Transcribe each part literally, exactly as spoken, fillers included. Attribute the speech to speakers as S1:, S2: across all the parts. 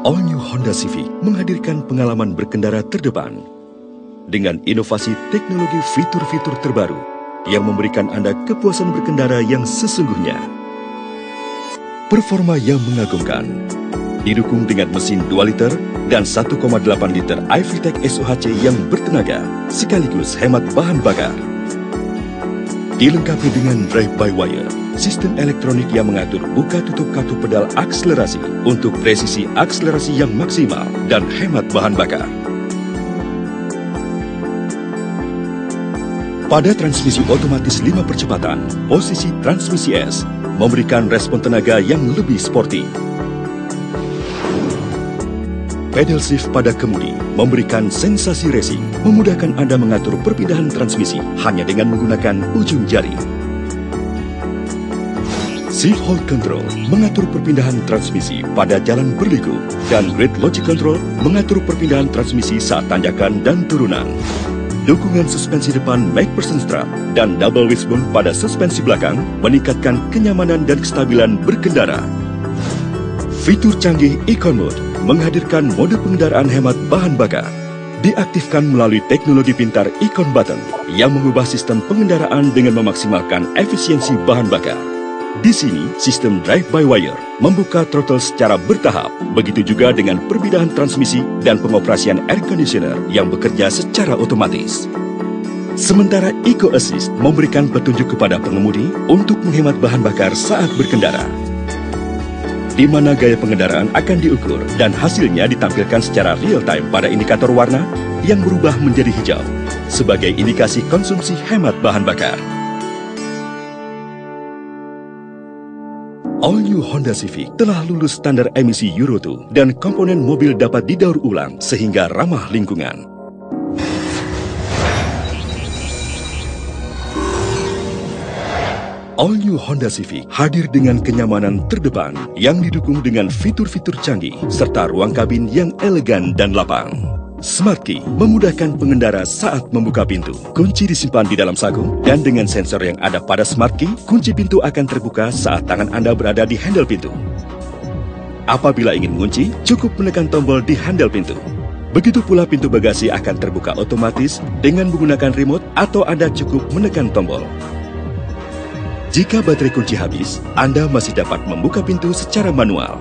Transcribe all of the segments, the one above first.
S1: All New Honda Civic menghadirkan pengalaman berkendara terdepan dengan inovasi teknologi fitur-fitur terbaru yang memberikan Anda kepuasan berkendara yang sesungguhnya. Performa yang mengagumkan, didukung dengan mesin dua liter dan satu koma delapan liter i V-Tech S O H C yang bertenaga, sekaligus hemat bahan bakar. Dilengkapi dengan drive-by-wire, sistem elektronik yang mengatur buka tutup kartu pedal akselerasi untuk presisi akselerasi yang maksimal dan hemat bahan bakar. Pada transmisi otomatis lima percepatan, posisi transmisi S memberikan respon tenaga yang lebih sporty. Pedal shift pada kemudi memberikan sensasi racing, memudahkan Anda mengatur perpindahan transmisi hanya dengan menggunakan ujung jari. Shift hold control mengatur perpindahan transmisi pada jalan berliku, dan grid logic control mengatur perpindahan transmisi saat tanjakan dan turunan. Dukungan suspensi depan MacPherson strap dan double wishbone pada suspensi belakang meningkatkan kenyamanan dan kestabilan berkendara. Fitur canggih Econ Mode menghadirkan mode pengendaraan hemat bahan bakar. Diaktifkan melalui teknologi pintar Econ Button yang mengubah sistem pengendaraan dengan memaksimalkan efisiensi bahan bakar. Di sini, sistem drive-by-wire membuka throttle secara bertahap. Begitu juga dengan perpindahan transmisi dan pengoperasian air conditioner yang bekerja secara otomatis. Sementara Eco Assist memberikan petunjuk kepada pengemudi untuk menghemat bahan bakar saat berkendara, di mana gaya pengendaraan akan diukur dan hasilnya ditampilkan secara real-time pada indikator warna yang berubah menjadi hijau sebagai indikasi konsumsi hemat bahan bakar. All New Honda Civic telah lulus standar emisi Euro dua dan komponen mobil dapat didaur ulang sehingga ramah lingkungan. All New Honda Civic hadir dengan kenyamanan terdepan yang didukung dengan fitur-fitur canggih serta ruang kabin yang elegan dan lapang. Smart Key memudahkan pengendara saat membuka pintu. Kunci disimpan di dalam saku dan dengan sensor yang ada pada Smart Key, kunci pintu akan terbuka saat tangan Anda berada di handle pintu. Apabila ingin mengunci, cukup menekan tombol di handle pintu. Begitu pula pintu bagasi akan terbuka otomatis dengan menggunakan remote atau Anda cukup menekan tombol. Jika baterai kunci habis, Anda masih dapat membuka pintu secara manual.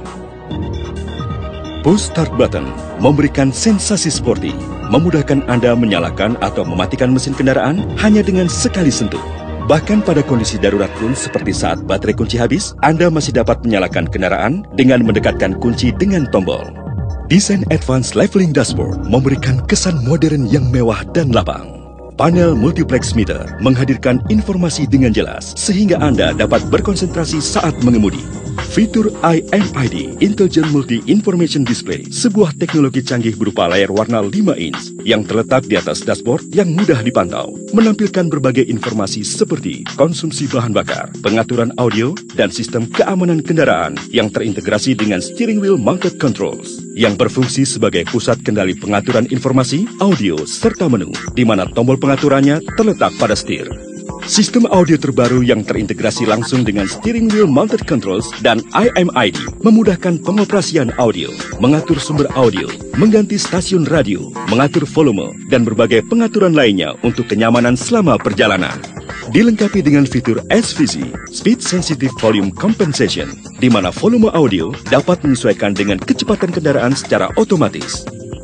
S1: Push Start Button memberikan sensasi sporty, memudahkan Anda menyalakan atau mematikan mesin kendaraan hanya dengan sekali sentuh. Bahkan pada kondisi darurat pun seperti saat baterai kunci habis, Anda masih dapat menyalakan kendaraan dengan mendekatkan kunci dengan tombol. Desain Advanced Leveling Dashboard memberikan kesan modern yang mewah dan lapang. Panel multiplex meter menghadirkan informasi dengan jelas sehingga Anda dapat berkonsentrasi saat mengemudi. Fitur I M I D Intelligent Multi Information Display, sebuah teknologi canggih berupa layar warna lima inch yang terletak di atas dashboard yang mudah dipantau, menampilkan berbagai informasi seperti konsumsi bahan bakar, pengaturan audio, dan sistem keamanan kendaraan yang terintegrasi dengan steering wheel mounted controls yang berfungsi sebagai pusat kendali pengaturan informasi, audio, serta menu, di mana tombol pengaturannya terletak pada setir. Sistem audio terbaru yang terintegrasi langsung dengan steering wheel mounted controls dan I M I D memudahkan pengoperasian audio, mengatur sumber audio, mengganti stasiun radio, mengatur volume, dan berbagai pengaturan lainnya untuk kenyamanan selama perjalanan. Dilengkapi dengan fitur S V C, Speed Sensitive Volume Compensation, di mana volume audio dapat menyesuaikan dengan kecepatan kendaraan secara otomatis.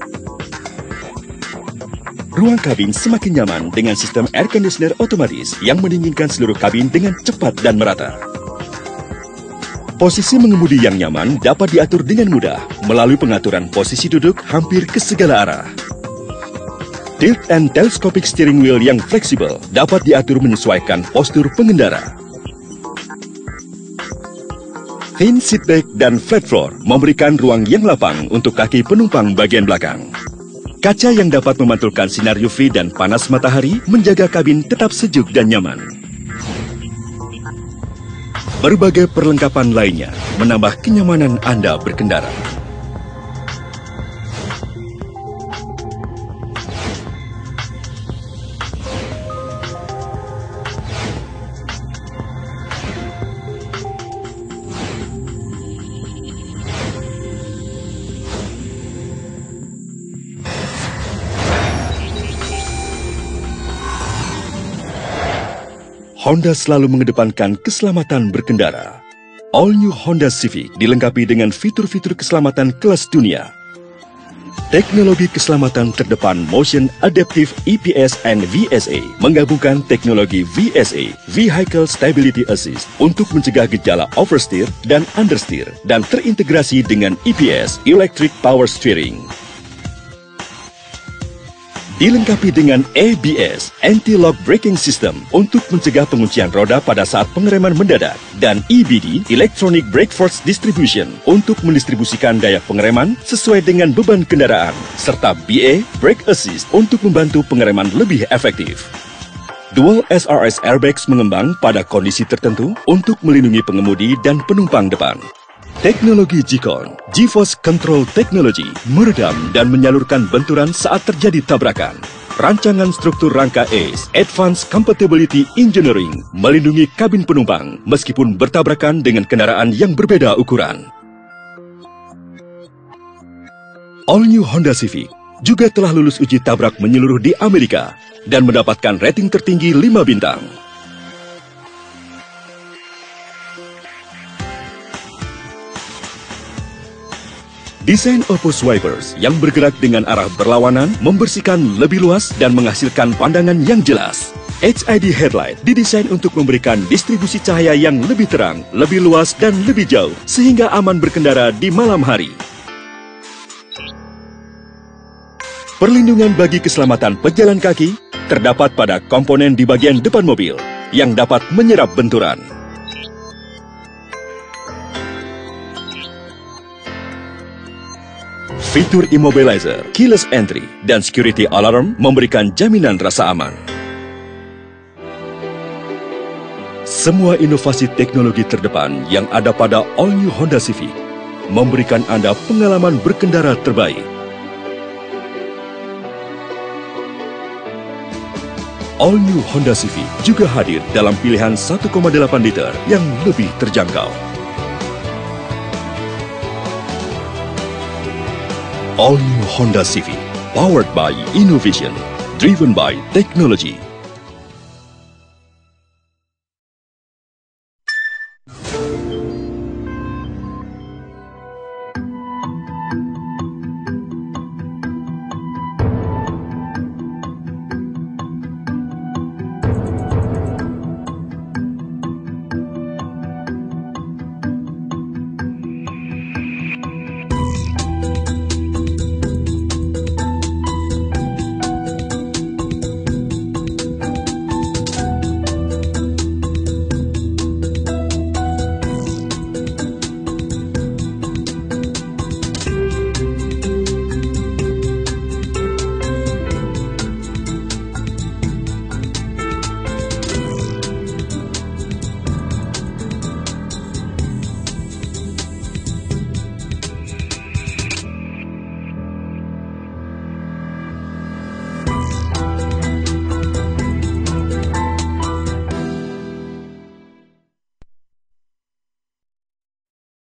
S1: Ruang kabin semakin nyaman dengan sistem air conditioner otomatis yang mendinginkan seluruh kabin dengan cepat dan merata. Posisi mengemudi yang nyaman dapat diatur dengan mudah melalui pengaturan posisi duduk hampir ke segala arah. Tilt and telescopic steering wheel yang fleksibel dapat diatur menyesuaikan postur pengendara. Thin seatback dan flat floor memberikan ruang yang lapang untuk kaki penumpang bagian belakang. Kaca yang dapat memantulkan sinar U V dan panas matahari menjaga kabin tetap sejuk dan nyaman. Berbagai perlengkapan lainnya menambah kenyamanan Anda berkendara. Honda selalu mengedepankan keselamatan berkendara. All New Honda Civic dilengkapi dengan fitur-fitur keselamatan kelas dunia. Teknologi keselamatan terdepan Motion Adaptive E P S and V S A menggabungkan teknologi V S A, Vehicle Stability Assist, untuk mencegah gejala oversteer dan understeer, dan terintegrasi dengan E P S, Electric Power Steering. Dilengkapi dengan A B S, Anti-Lock Braking System, untuk mencegah penguncian roda pada saat pengereman mendadak, dan E B D, Electronic Brake Force Distribution, untuk mendistribusikan daya pengereman sesuai dengan beban kendaraan, serta B A, Brake Assist, untuk membantu pengereman lebih efektif. Dual S R S Airbags mengembang pada kondisi tertentu untuk melindungi pengemudi dan penumpang depan. Teknologi G-Con, G-Force Control Technology, meredam dan menyalurkan benturan saat terjadi tabrakan. Rancangan struktur rangka A C E, Advanced Compatibility Engineering, melindungi kabin penumpang meskipun bertabrakan dengan kendaraan yang berbeda ukuran. All New Honda Civic juga telah lulus uji tabrak menyeluruh di Amerika dan mendapatkan rating tertinggi lima bintang. Desain Opus Wipers yang bergerak dengan arah berlawanan membersihkan lebih luas dan menghasilkan pandangan yang jelas. H I D Headlight didesain untuk memberikan distribusi cahaya yang lebih terang, lebih luas, dan lebih jauh, sehingga aman berkendara di malam hari. Perlindungan bagi keselamatan pejalan kaki terdapat pada komponen di bagian depan mobil yang dapat menyerap benturan. Fitur immobilizer, keyless entry, dan security alarm memberikan jaminan rasa aman. Semua inovasi teknologi terdepan yang ada pada All New Honda Civic memberikan Anda pengalaman berkendara terbaik. All New Honda Civic juga hadir dalam pilihan satu koma delapan liter yang lebih terjangkau. All New Honda Civic, powered by innovation, driven by technology.